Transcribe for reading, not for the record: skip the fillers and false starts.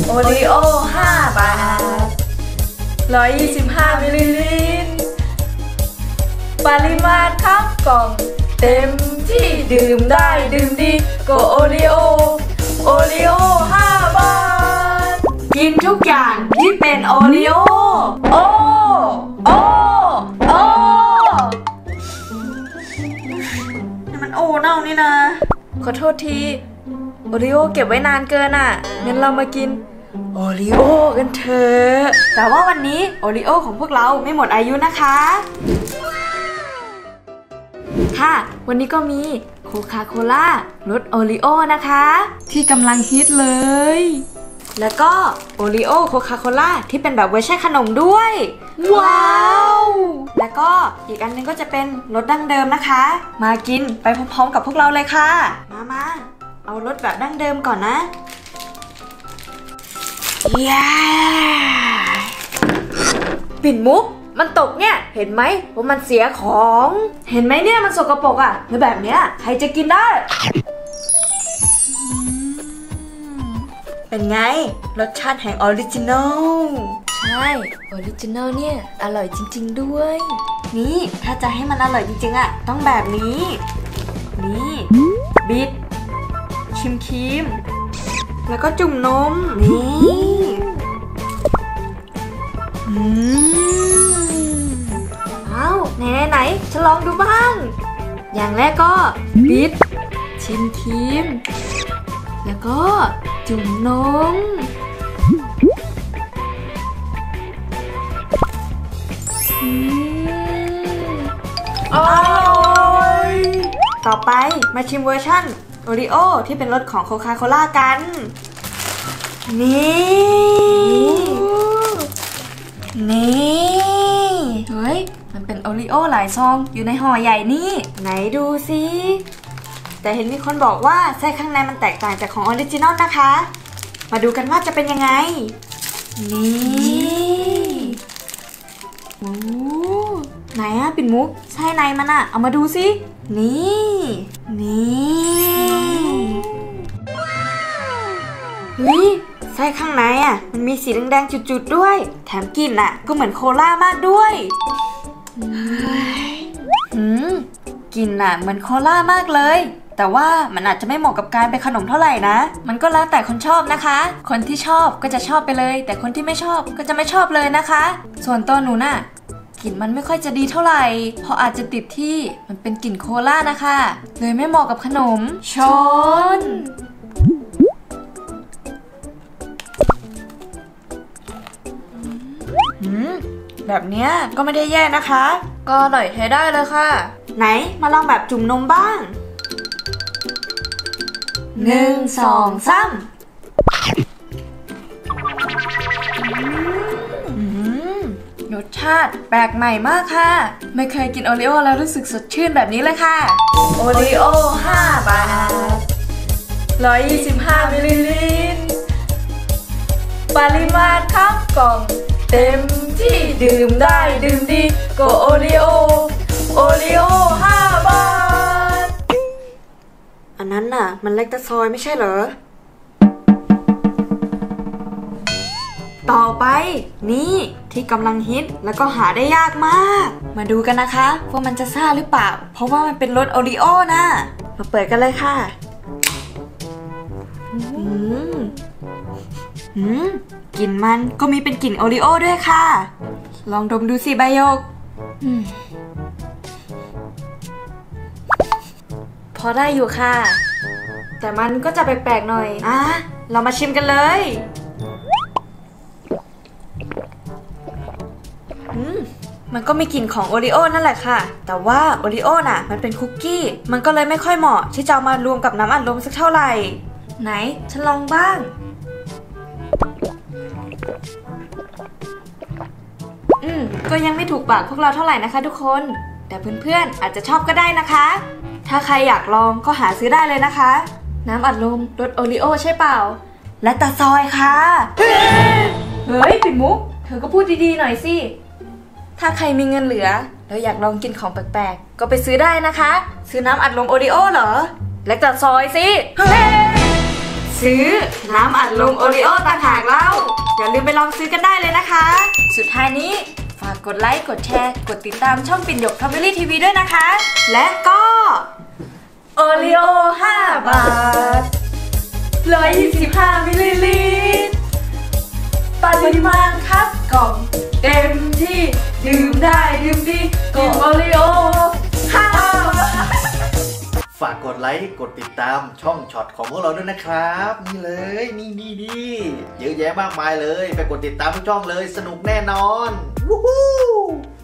โอริโอ5 บาท125มิลลิลิตรปริมาณครับกล่องเต็มที่ดื่มได้ดื่มดีก็โอริโอ5 บาทกินทุกอย่างที่เป็นโอริโอโอนี่มันโอเน่านี่นะขอโทษทีโอริโอเก็บไว้นานเกินอ่ะงั้นเรามากินโอริโอกันเถอะแต่ว่าวันนี้โอริโอของพวกเราไม่หมดอายุนะคะค่ะวันนี้ก็มีโคคาโคล่ารสโอริโอนะคะที่กำลังฮิตเลยแล้วก็โอริโอโคคาโคล่าที่เป็นแบบเวอร์ชันขนมด้วยว้าวแล้วก็อีกอันนึงก็จะเป็นรสดั้งเดิมนะคะมากินไปพร้อมๆกับพวกเราเลยค่ะมาเอารสแบบดั้งเดิมก่อนนะปิ่นมุกมันตกเนี่ยเห็นไหมว่ามันเสียของเห็นไหมเนี่ยมันสกปรกอ่ะแล้วแบบเนี้ยใครจะกินได้เป็นไงรสชาติแห่งออริจินอลใช่ออริจินอลเนี่ยอร่อยจริงๆด้วยนี่ถ้าจะให้มันอร่อยจริงๆอ่ะต้องแบบนี้นี่บิดชิมครีมแล้วก็จุ่มนมนี่เอาไหนฉันลองดูบ้างอย่างแรกก็บิดชิมครีมแล้วก็จุ่มนมอร่อยต่อไปมาชิมเวอร์ชั่นโอริโอที่เป็นรสของโคคาโคล่ากันนี่เฮ้ยมันเป็นโอริโอหลายซองอยู่ในห่อใหญ่นี่ไหนดูสิแต่เห็นมีคนบอกว่าไส้ข้างในมันแตกต่างจากของออริจินอลนะคะมาดูกันว่าจะเป็นยังไงนี่โอ้ไหนอะปิ่นมุกไส้ในมันอะเอามาดูสินี่เฮ้ยไส้ข้างในอ่ะมันมีสีแดงๆจุดๆด้วยแถมกลิ่นอ่ะก็เหมือนโคลามากด้วยกลิ่นอ่ะเหมือนโคลามากเลยแต่ว่ามันอาจจะไม่เหมาะกับการเป็นขนมเท่าไหร่นะมันก็แล้วแต่คนชอบนะคะคนที่ชอบก็จะชอบไปเลยแต่คนที่ไม่ชอบก็จะไม่ชอบเลยนะคะส่วนตัวหนูน่ะกลิ่นมันไม่ค่อยจะดีเท่าไหร่เพราะอาจจะติดที่มันเป็นกลิ่นโคลานะคะเลยไม่เหมาะกับขนมชนแบบเนี้ยก็ไม่ได้แย่นะคะก็อร่อยใช้ได้เลยค่ะไหนมาลองแบบจุ่มนมบ้าง1 2 3รสชาติแปลกใหม่มากค่ะไม่เคยกินโอริโอแล้วรู้สึกสดชื่นแบบนี้เลยค่ะโอริโอ5 บาท125มิลลิลิตรปริมาณครับกล่องเต็มที่ดื่มได้ดื่มดีก็โอริโอ5 บาทอันนั้นน่ะมันเล็กตะซอยไม่ใช่เหรอต่อไปนี่ที่กำลังฮิตแล้วก็หาได้ยากมากมาดูกันนะคะว่ามันจะซ่าหรือเปล่าเพราะว่ามันเป็นรสโอริโอนะมาเปิดกันเลยค่ะกลิ่นมันก็มีเป็นกลิ่นโอริโอด้วยค่ะลองดมดูสิใบหยกพอได้อยู่ค่ะแต่มันก็จะแปลกๆหน่อยเรามาชิมกันเลยมันก็มีกลิ่นของโอริโอนั่นแหละค่ะแต่ว่าโอริโอน่ะมันเป็นคุกกี้มันก็เลยไม่ค่อยเหมาะที่จะเอามารวมกับน้ำอัดลมสักเท่าไหร่ไหนฉันลองบ้างก็ยังไม่ถูกปากพวกเราเท่าไหร่นะคะทุกคนแต่เพื่อนๆอาจจะชอบก็ได้นะคะถ้าใครอยากลองก็หาซื้อได้เลยนะคะน้ำอัดลมรสโอริโอใช่เปล่าและตาซอยค่ะเฮ้ยปิ่นมุกเธอก็พูดดีๆหน่อยสิถ้าใครมีเงินเหลือแล้วอยากลองกินของแปลกๆก็ไปซื้อได้นะคะซื้อน้ำอัดลมโอริโอเหรอและตาซอยสิซื้อน้ำอัดลมโอริโอต่างหากเล่าอย่าลืมไปลองซื้อกันได้เลยนะคะ สุดท้ายนี้ฝากกดไลค์กดแชร์กดติดตามช่องปิ่นหยก Family TV ด้วยนะคะ และก็โอริโอ5 บาท125 มิลลิลิตรปริมาณครับกล่องเต็มที่ดื่มได้ดื่มดีก็โอริโอ5 บาทฝากกดไลค์กดติดตามช่องช็อตของพวกเราด้วยนะครับนี่เลยนี่เยอะแยะมากมายเลยไปกดติดตามทุกช่องเลยสนุกแน่นอนวู้ฮู้